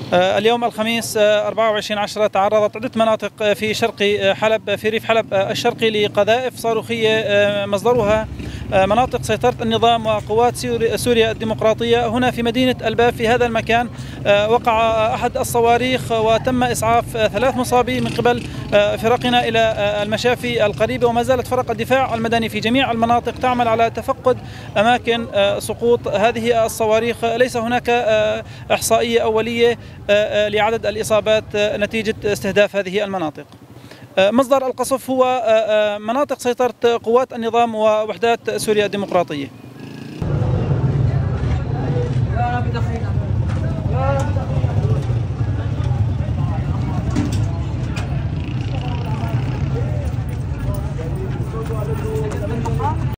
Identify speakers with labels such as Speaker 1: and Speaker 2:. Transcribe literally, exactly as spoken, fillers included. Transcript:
Speaker 1: اليوم الخميس أربعة وعشرين عشرة تعرضت عدة مناطق في شرق حلب في ريف حلب الشرقي لقذائف صاروخية مصدرها مناطق سيطرة النظام وقوات سوريا الديمقراطية. هنا في مدينة الباب في هذا المكان وقع أحد الصواريخ وتم إسعاف ثلاث مصابين من قبل فرقنا إلى المشافي القريبة، وما زالت فرق الدفاع المدني في جميع المناطق تعمل على تفقد أماكن سقوط هذه الصواريخ. ليس هناك إحصائية أولية لعدد الإصابات نتيجة استهداف هذه المناطق. مصدر القصف هو مناطق سيطرة قوات النظام ووحدات سوريا الديمقراطية.